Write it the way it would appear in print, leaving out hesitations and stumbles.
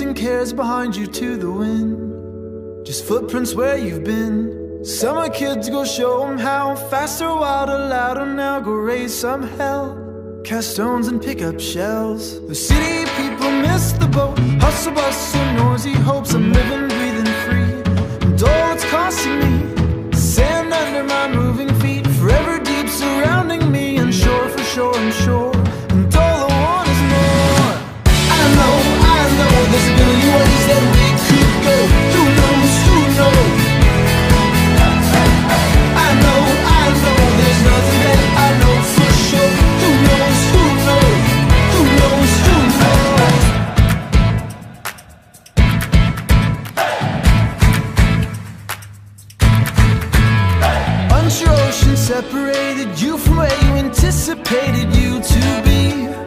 kicking cares behind you to the wind. Just footprints where you've been. Summer kids, go show them how. Faster, wilder, louder, now go raise some hell. Cast stones and pick up shells. The city people miss the boat. Hustle, bustle, noisy hopes. I'm living, breathing free. And all it's costing me, sand under my moving feet. Forever deep surrounding me, unsure for sure, I'm sure. And all I want is more. I know, there's a million ways that we could go. Who knows, who knows? I know, there's nothing that I know for sure. Who knows, who knows? Who knows, who knows? Unsure ocean separated you from where you anticipated you to be.